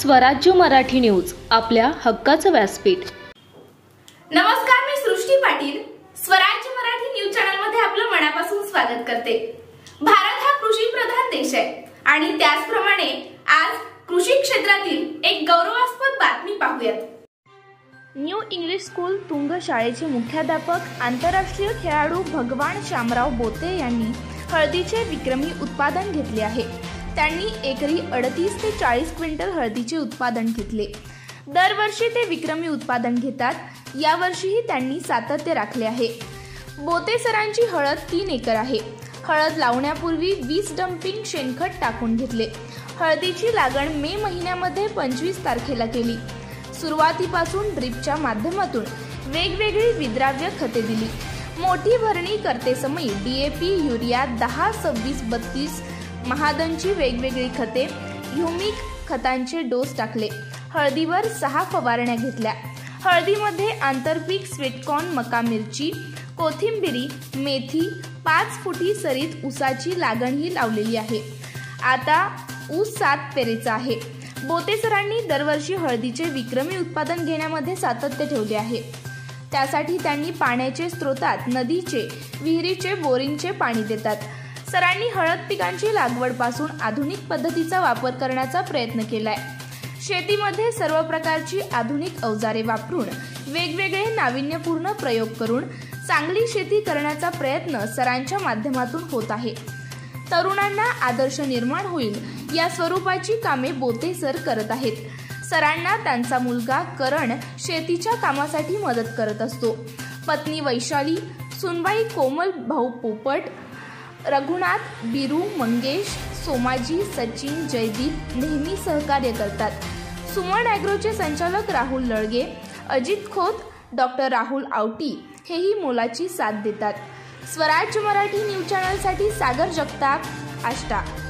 स्वराज्य मराठी न्यूज, आपल्या हक्काचं व्यासपीठ। नमस्कार, मी सृष्टी पाटील। स्वराज्य मराठी न्यूज चॅनल मध्ये आपलं मनापासून स्वागत करते। भारत हा कृषी प्रधान देश आहे आणि त्याचप्रमाणे आज कृषी क्षेत्रातील एक गौरवास्पद बातमी पाहूयात। न्यू इंग्लिश स्कूल तुंग शाळेचे मुख्याध्यापक आंतरराष्ट्रीय खेळाडू भगवान श्यामराव बोते यांनी हळदीचे विक्रमी उत्पादन घेतले आहे। त्यांनी एकरी 38 ते 40 क्विंटल हळदीचे उत्पादन घेतले। दरवर्षी ते विक्रमी उत्पादन घेतात। यावर्षीही त्यांनी सातत्य राखले आहे। बोते सरांची हळद 3 एकर आहे। हळद लावण्यापूर्वी 20 डंपिंग शेणखत टाकून घेतले। हळदीची लागण मे महिन्यामध्ये 25 तारखेला केली। सुरुवातीपासून ड्रिपच्या माध्यमातून वेगवेगळी विद्राव्य खते दिली। मोठी भरणी करते समय DAP, युरिया 10, 26, 32 महादनची वेगवेगळी खते, ह्युमिक खतांचे डोस टाकले। हळदीवर 6 फवारण्या घेतल्या। हळदीमध्ये आंतरपीक स्वीटकॉर्न, मका, मिरची, कोथिंबिरी, मेथी, 5 फुटी सरीत ऊसाची लागणही लावलेली आहे। आता ऊस 7 पेरेचा आहे। बोते सरांनी दरवर्षी हळदीचे विक्रमी उत्पादन घेण्यामध्ये सातत्य ठेवले आहे। त्यासाठी त्यांनी पाण्याचे स्रोतात नदीचे, विहिरीचे, बोरिंगचे पाणी देतात। सरांनी हळद पिकांची लागवड पासून आधुनिक पद्धतीचा वापर करण्याचा प्रयत्न केलाय। शेतीमध्ये सर्व प्रकारची आधुनिक अवजारे वापरून वेगवेगळे नाविन्यपूर्ण प्रयोग करून चांगली शेती करण्याचा प्रयत्न सरांच्या माध्यमातून होत आहे। तरुणांना आदर्श निर्माण होईल या स्वरूपाची कामे बोते सर करत आहेत। सरांना त्यांचा मुलगा करण शेतीच्या कामासाठी मदत करत असतो। पत्नी वैशाली, सुनबाई कोमल, भाऊ पोपट, रघुनाथ, बिरू, मंगेश, सोमाजी, सचिन, जयदीप नेहमी सहकार्य करतात। सुमन ॲग्रोचे संचालक राहुल लळगे, अजित खोत, डॉक्टर राहुल आवटी हेही मोलाची साथ देतात। स्वराज्य मराठी न्यूज चॅनलसाठी सागर जगताप, आष्टा।